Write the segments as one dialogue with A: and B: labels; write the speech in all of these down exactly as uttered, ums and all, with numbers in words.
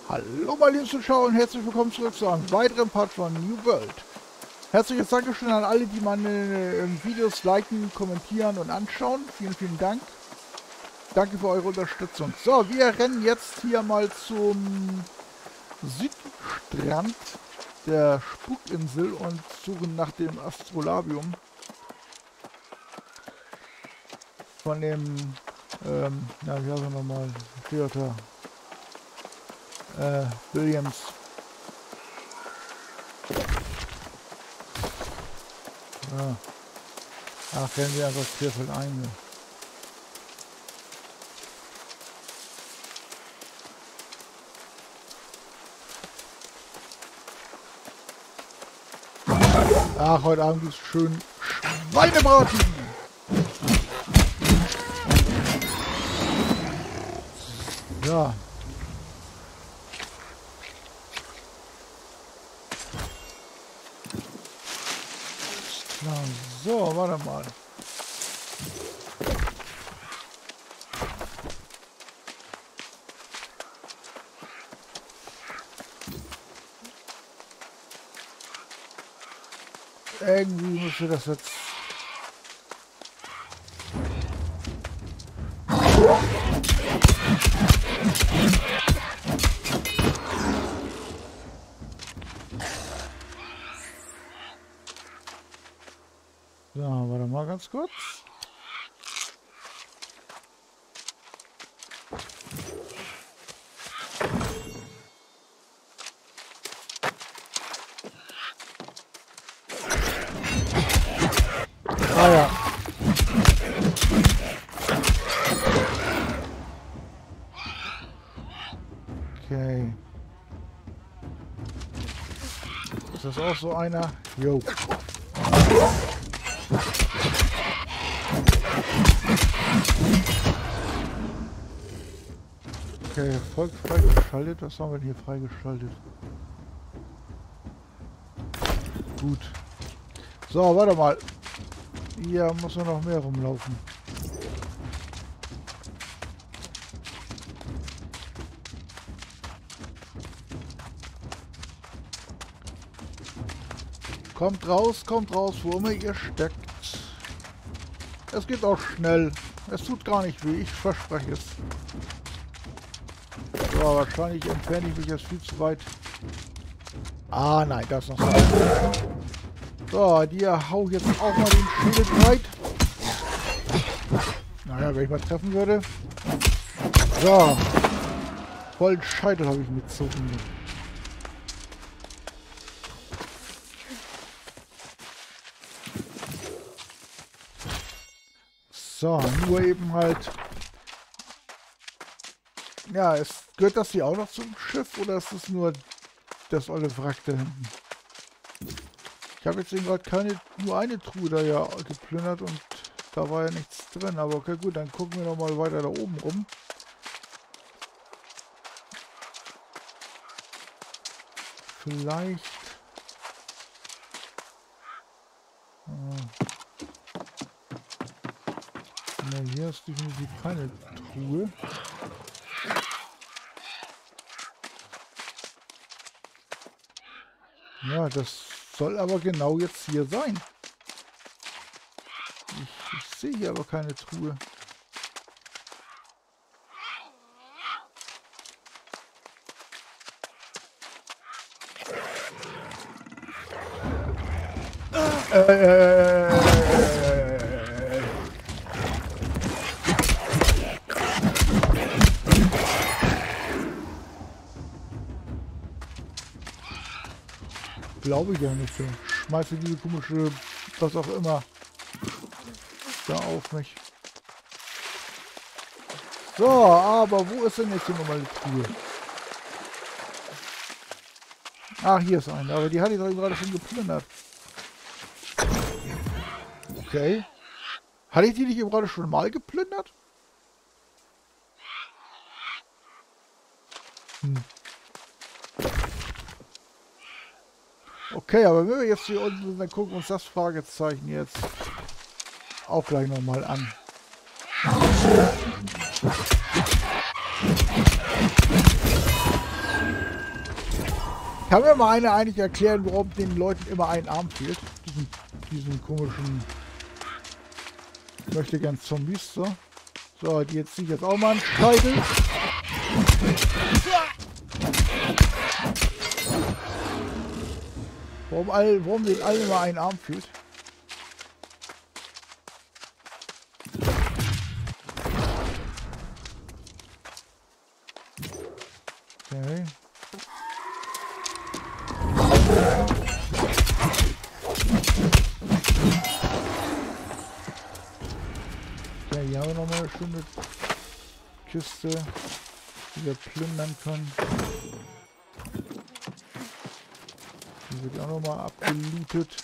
A: Hallo meine lieben Zuschauer und herzlich willkommen zurück zu einem weiteren Part von New World. Herzliches Dankeschön an alle, die meine äh, Videos liken, kommentieren und anschauen. Vielen, vielen Dank. Danke für eure Unterstützung. So, wir rennen jetzt hier mal zum Südstrand der Spukinsel und suchen nach dem Astrolabium. Von dem, ähm, na, wie heißt er nochmal? Theater. Äh, Williams. Ja. Ach, rennen wir einfach querfeld ein. Ach, heute Abend gibt es schön Schweinebraten. Ja. Klar. So, warte mal. Irgendwie müsste das jetzt... So, warte mal ganz kurz. Ah ja. Okay. Ist das auch so einer? Jo. Okay, Erfolg freigeschaltet. Was haben wir denn hier freigeschaltet? Gut. So, warte mal. Hier muss noch mehr rumlaufen. Kommt raus, kommt raus, wo immer ihr steckt. Es geht auch schnell. Es tut gar nicht weh, ich verspreche es. So, wahrscheinlich entferne ich mich jetzt viel zu weit. Ah, nein, das ist noch so. So, dir hau jetzt auch mal den Schädel breit. Naja, wenn ich mal treffen würde. So. Vollen Scheitel habe ich mitgezogen. So, nur eben halt... Ja, es gehört das hier auch noch zum Schiff oder ist es nur das olle Wrack da hinten? Ich habe jetzt eben gerade keine, nur eine Truhe da ja geplündert und da war ja nichts drin. Aber okay, gut, dann gucken wir noch mal weiter da oben rum. Vielleicht... Äh, na, hier ist definitiv keine Truhe. Ja, das soll aber genau jetzt hier sein. Ich, ich sehe hier aber keine Truhe. Äh, äh, äh, Glaube ich ja nicht. Schmeiße diese komische, was auch immer, da auf mich. So, aber wo ist denn jetzt hier nochmal die Truhe? Ach, hier ist eine, aber die hatte ich doch gerade schon geplündert. Okay. Hatte ich die nicht eben gerade schon mal geplündert? Hm. Okay, aber wenn wir jetzt hier unten sind, dann gucken wir uns das Fragezeichen jetzt auch gleich nochmal an. Kann mir mal einer eigentlich erklären, warum den Leuten immer ein Arm fehlt? Diesen, diesen komischen... Ich möchte gern Zombies, so. So, die jetzt ziehe ich jetzt auch mal einen Scheitel. Warum, all, warum den allen immer ein Arm fehlt? Okay. Okay, hier haben wir nochmal eine schöne Kiste, die wir plündern können. Die wird auch nochmal abgelootet.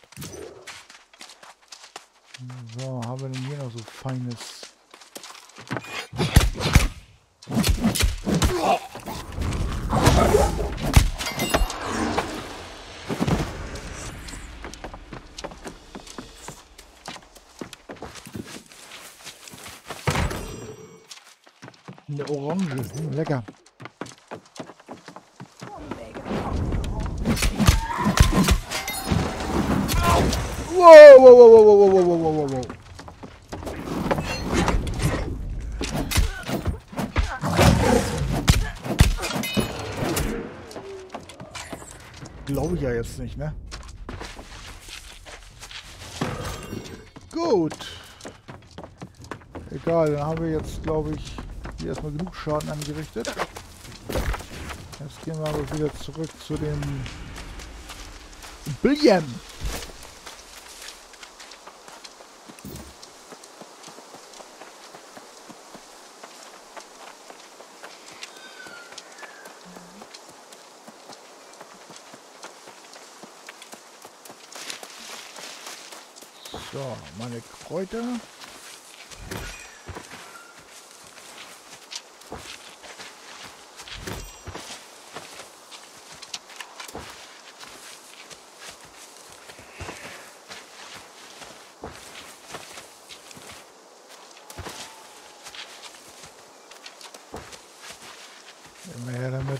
A: So, haben wir denn hier noch so Feines? Eine Orange, hm, lecker. Wow, wow, wow, wow, wow, wow, wow, wow, wow. Glaube ich ja jetzt nicht, ne? Gut. Egal, dann haben wir jetzt, glaube ich, hier erstmal genug Schaden angerichtet. Jetzt gehen wir aber wieder zurück zu dem Billion. So, meine Kräuter. Immer her damit.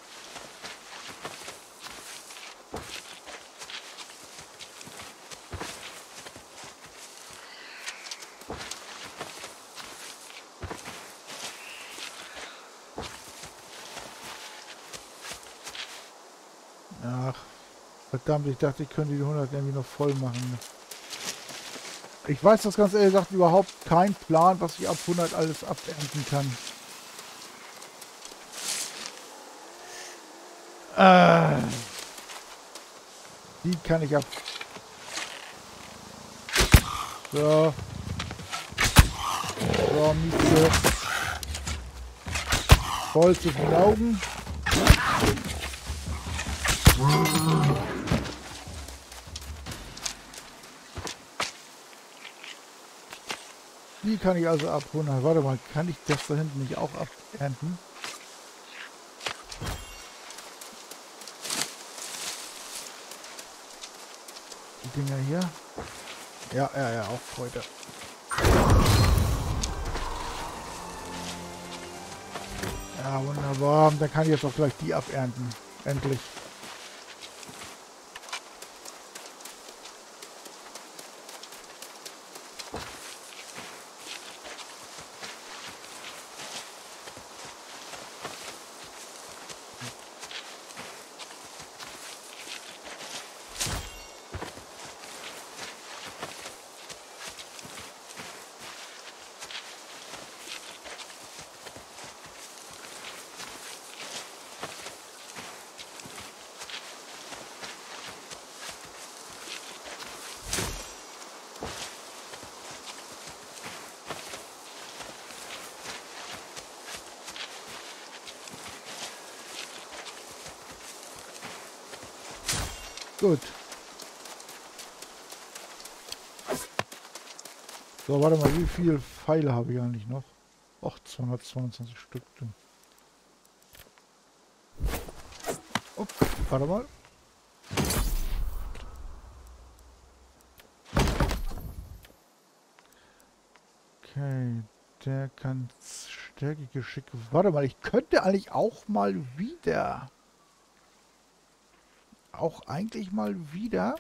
A: Ach, verdammt, ich dachte, ich könnte die hundert irgendwie noch voll machen. Ich weiß das ganz ehrlich gesagt überhaupt keinen Plan, was ich ab hundert alles abernten kann. Äh, die kann ich ab. So. So, Miete. Voll zu den Augen. Die kann ich also ab hundert. Warte mal, kann ich das da hinten nicht auch abernten? Die Dinger hier. Ja, ja, ja, auch Kräuter. Ja, wunderbar. Dann kann ich jetzt auch gleich die abernten. Endlich. Gut. So, warte mal, wie viele Pfeile habe ich eigentlich noch? Och, zweihundertzweiundzwanzig Stück. Oh, warte mal. Okay, der kann Stärke, Geschick. Warte mal, ich könnte eigentlich auch mal wieder. auch eigentlich mal wieder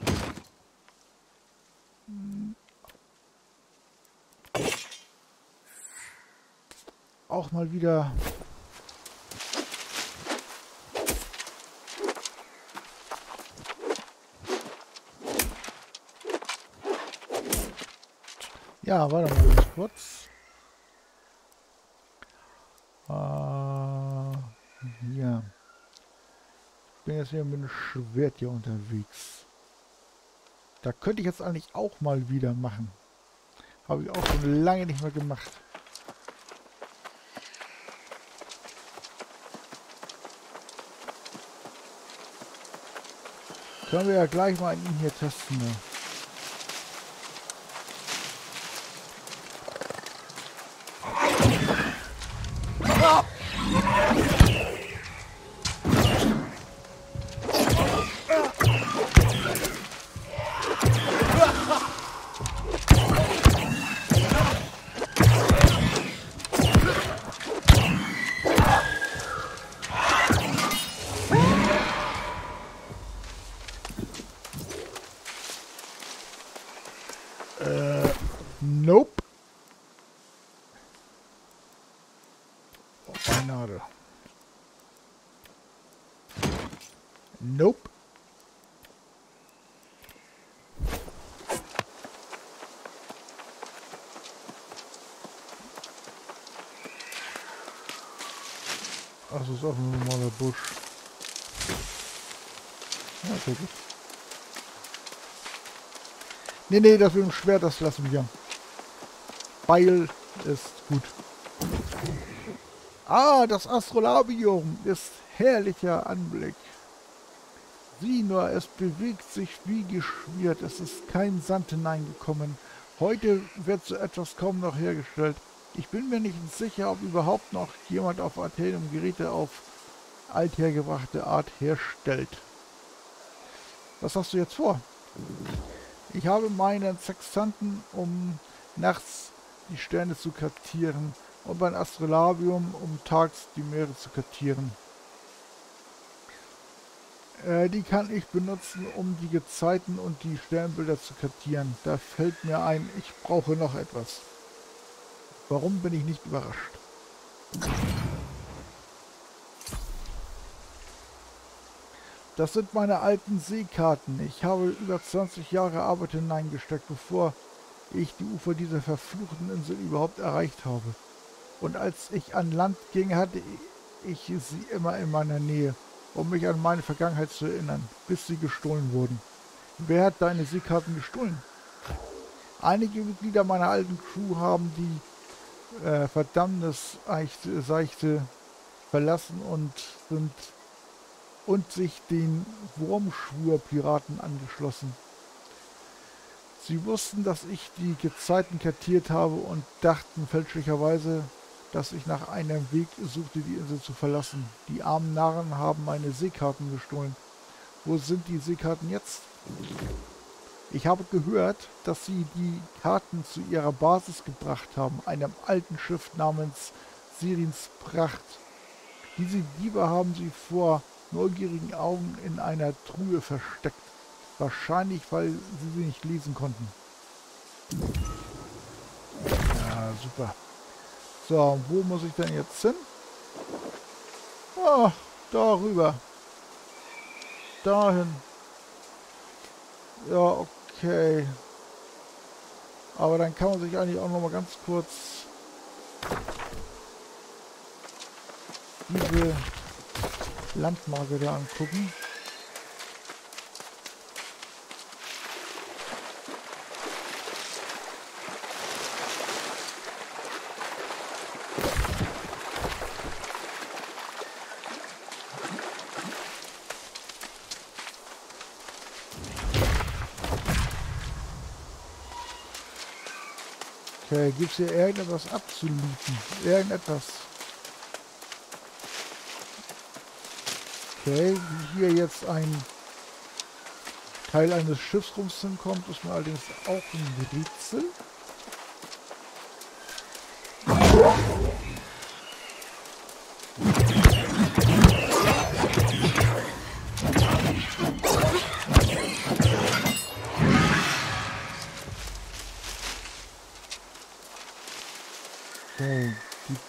A: auch mal wieder ja, warte mal ganz kurz. Äh, hier. Ich bin jetzt hier mit dem Schwert hier unterwegs. Da könnte ich jetzt eigentlich auch mal wieder machen. Habe ich auch schon lange nicht mehr gemacht. Können wir ja gleich mal ihn hier testen. Ne? Äh, nope. Oh, eine Nadel. Nope. Ach, das ist auch ein normaler Busch. Ja, sehr gut. Nee, nee, das mit dem Schwert, das lassen wir. Beil ist gut. Ah, das Astrolabium ist herrlicher Anblick. Sieh nur, es bewegt sich wie geschmiert. Es ist kein Sand hineingekommen. Heute wird so etwas kaum noch hergestellt. Ich bin mir nicht sicher, ob überhaupt noch jemand auf Athenum Geräte auf althergebrachte Art herstellt. Was hast du jetzt vor? Ich habe meinen Sextanten, um nachts die Sterne zu kartieren, und mein Astrolabium, um tags die Meere zu kartieren. Äh, die kann ich benutzen, um die Gezeiten und die Sternbilder zu kartieren. Da fällt mir ein, ich brauche noch etwas. Warum bin ich nicht überrascht? Das sind meine alten Seekarten. Ich habe über zwanzig Jahre Arbeit hineingesteckt, bevor ich die Ufer dieser verfluchten Insel überhaupt erreicht habe. Und als ich an Land ging, hatte ich sie immer in meiner Nähe, um mich an meine Vergangenheit zu erinnern, bis sie gestohlen wurden. Wer hat deine Seekarten gestohlen? Einige Mitglieder meiner alten Crew haben die äh, Verdammnis-Seichte verlassen und sind und sich den Wurmschwur-Piraten angeschlossen. Sie wussten, dass ich die Gezeiten kartiert habe und dachten fälschlicherweise, dass ich nach einem Weg suchte, die Insel zu verlassen. Die armen Narren haben meine Seekarten gestohlen. Wo sind die Seekarten jetzt? Ich habe gehört, dass sie die Karten zu ihrer Basis gebracht haben, einem alten Schiff namens Sirins Pracht. Diese Diebe haben sie vor neugierigen Augen in einer Truhe versteckt. Wahrscheinlich, weil sie sie nicht lesen konnten. Ja, super. So, wo muss ich denn jetzt hin? Ah, darüber. Dahin. Ja, okay. Aber dann kann man sich eigentlich auch noch mal ganz kurz diese Landmarke da angucken. Okay, gibt es hier irgendetwas abzulooten? Irgendetwas. Okay, wie hier jetzt ein Teil eines Schiffsrumpfs hinkommt, ist mir allerdings auch ein Rätsel.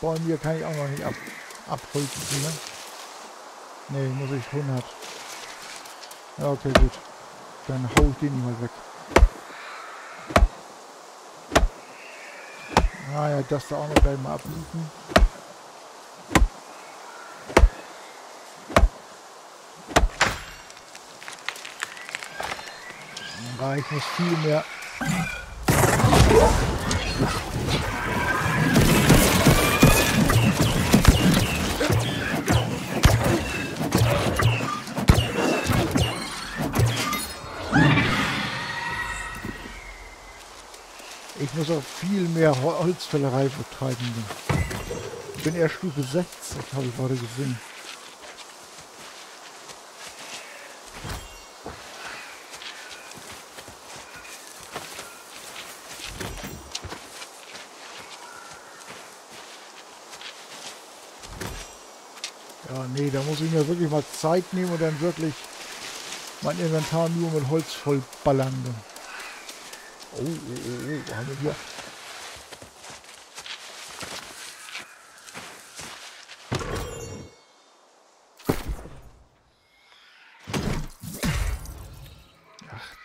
A: Bäume hier kann ich auch noch nicht ab, abholzen. Ne? Nee, muss ich hundert. Ja, okay, gut. Dann hau ich den mal weg. Ah ja, das da auch noch gleich mal abliefen. Ah, ich muss viel mehr... Ich muss auch viel mehr Holzfällerei betreiben. Ich bin erst Stufe sechzig, habe ich gerade gesehen. Ja, nee, da muss ich mir wirklich mal Zeit nehmen und dann wirklich mein Inventar nur mit Holz voll ballern. Oh, oh, oh, oh, was haben wir hier? Ach.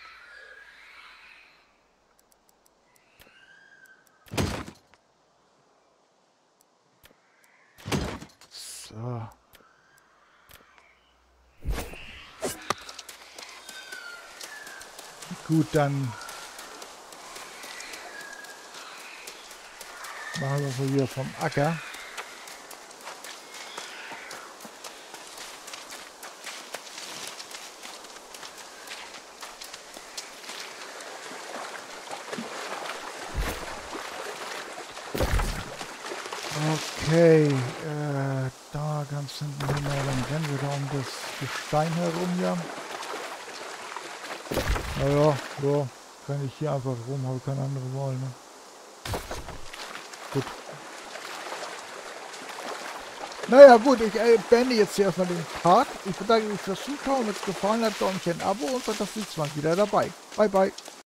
A: So. Gut, dann machen wir mal wieder vom Acker. Okay, äh, da ganz hinten hin, dann rennen wir da um das Gestein herum, ja. Naja, ja, kann ich hier einfach rum, habe keine andere Wahl, ne? Gut. Naja, gut, ich äh, beende jetzt hier erstmal den Part. Ich bedanke mich fürs Zuschauen, wenn es gefallen hat, Däumchen, Abo und sage das nächste Mal wieder dabei. Bye, bye.